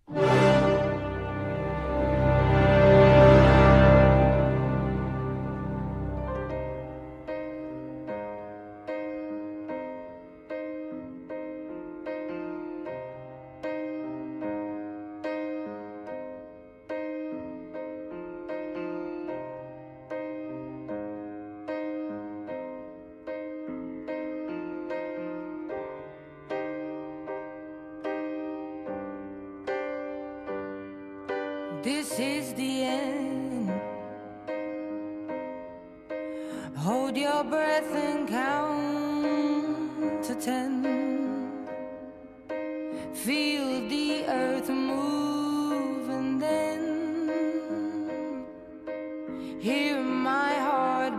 This is the end. Hold your breath and count to 10. Feel the earth move and then hear my heart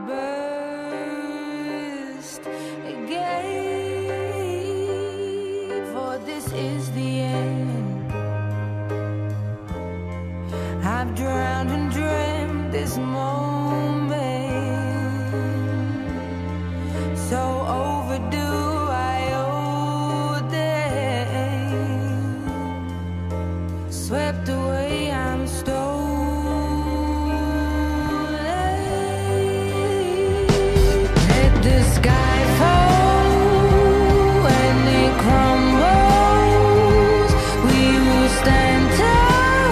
burst again. For this is the end. I've drowned and dreamt this moment, so overdue I owe them. Swept away, I'm stolen. Let the sky fall when it crumbles. We will stand tall.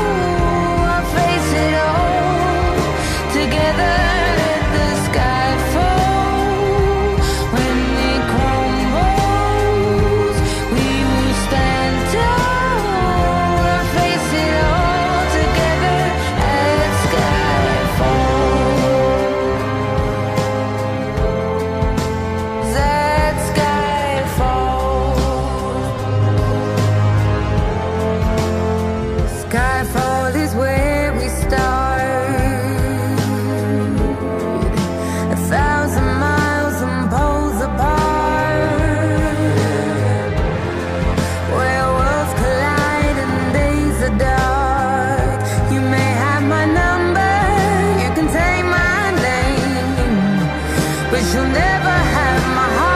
Skyfall is where we start. 1,000 miles and poles apart, where worlds collide and days are dark. You may have my number, you can take my name, but you'll never have my heart.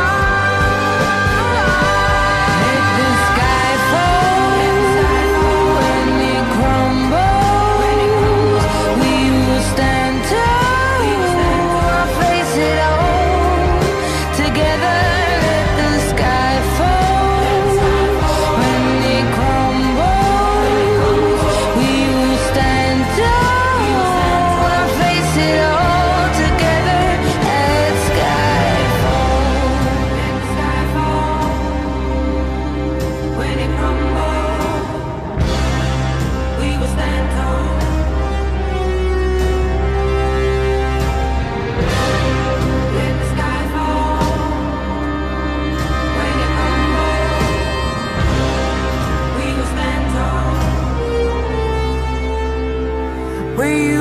We